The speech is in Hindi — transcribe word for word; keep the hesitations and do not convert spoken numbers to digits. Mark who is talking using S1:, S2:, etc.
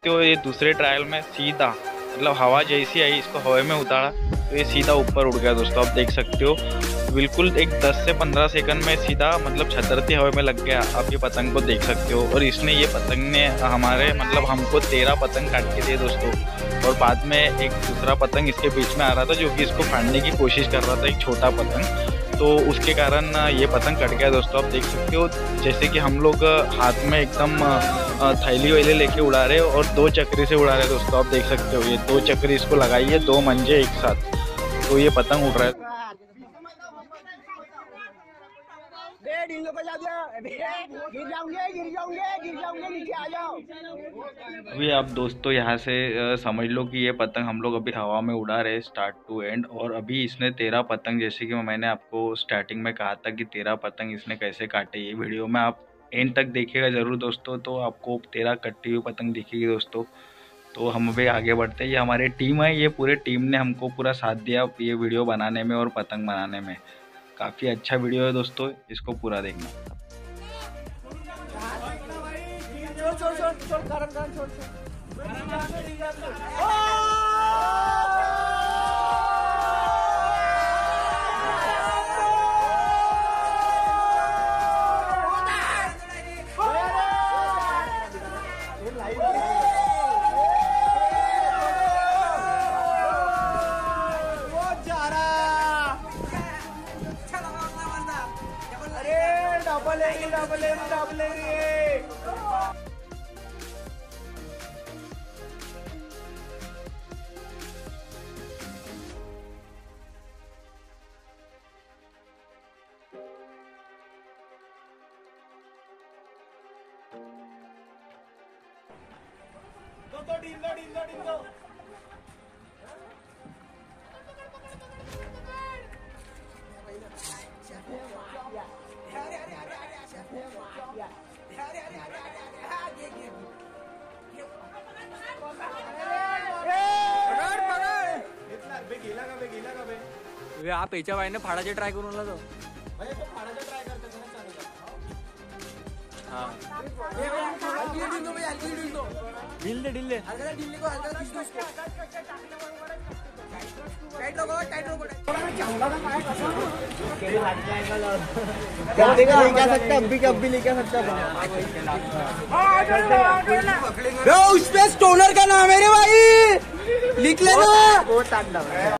S1: तो ये दूसरे ट्रायल में सीधा मतलब हवा जैसी आई, इसको हवा में उतारा तो ये सीधा ऊपर उड़ गया। दोस्तों आप देख सकते हो बिल्कुल एक दस से पंद्रह सेकंड में सीधा मतलब छतरती हवा में लग गया। आप ये पतंग को देख सकते हो। और इसने ये पतंग ने हमारे मतलब हमको तेरह पतंग काट के दिए दोस्तों। और बाद में एक दूसरा पतंग इसके बीच में आ रहा था जो कि इसको फाड़ने की कोशिश कर रहा था, एक छोटा पतंग, तो उसके कारण ये पतंग कट गया। दोस्तों आप देख सकते हो जैसे कि हम लोग हाथ में एकदम थैली वैली लेके उड़ा रहे और दो चक्री से उड़ा रहे। दोस्तों आप देख सकते हो ये दो चक्री इसको लगाई है, दो मंजे एक साथ, तो ये पतंग उड़ रहा है। अभी आप दोस्तों यहाँ से समझ लो कि ये पतंग हम लोग अभी हवा में उड़ा रहे स्टार्ट टू एंड। और अभी इसने तेरह पतंग, जैसे कि मैंने आपको स्टार्टिंग में कहा था कि तेरह पतंग इसने कैसे काटे, ये वीडियो में आप एंड तक देखिएगा ज़रूर दोस्तों, तो आपको तेरह कटी हुई पतंग दिखेगी दोस्तों। तो हम अभी आगे बढ़ते हैं। ये हमारी टीम है, ये पूरे टीम ने हमको पूरा साथ दिया ये वीडियो बनाने में और पतंग बनाने में। काफ़ी अच्छा वीडियो है दोस्तों, इसको पूरा देखना। छोड़ छोड़ छोड़ कारण कारण छोड़ छोड़ double M double M double M दो ढील दो ढील दो ढील दो
S2: आप याच्या बाईने फाडाचे ट्राय करून आला तो ढील दे ढील दे
S3: क्या सकता अब भी कब भी लेके सकता उस पे स्टोनर का नाम है रे भाई, लिख लेना।